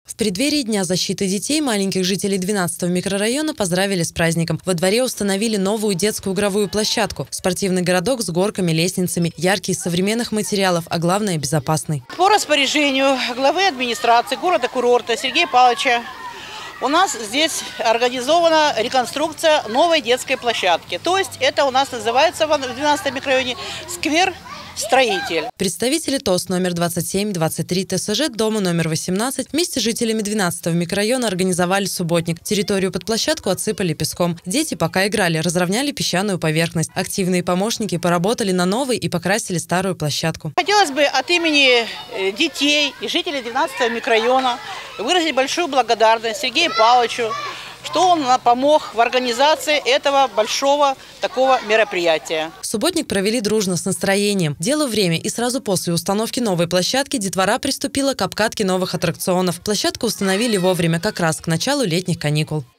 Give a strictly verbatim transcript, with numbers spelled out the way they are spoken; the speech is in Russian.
В преддверии Дня защиты детей маленьких жителей двенадцатого микрорайона поздравили с праздником. Во дворе установили новую детскую игровую площадку. Спортивный городок с горками, лестницами, яркий, из современных материалов, а главное – безопасный. По распоряжению главы администрации города-курорта Сергея Павловича у нас здесь организована реконструкция новой детской площадки. То есть это у нас называется в двенадцатом микрорайоне сквер «Строитель». Представители ТОС номер двадцать семь, двадцать три, ТСЖ дома номер восемнадцать вместе с жителями двенадцатого микрорайона организовали субботник. Территорию под площадку отсыпали песком. Дети пока играли, разровняли песчаную поверхность. Активные помощники поработали на новой и покрасили старую площадку. Хотелось бы от имени детей и жителей двенадцатого микрорайона выразить большую благодарность Сергею Павловичу, что он помог в организации этого большого такого мероприятия. Субботник провели дружно, с настроением. Дело время, и сразу после установки новой площадки детвора приступила к обкатке новых аттракционов. Площадку установили вовремя, как раз к началу летних каникул.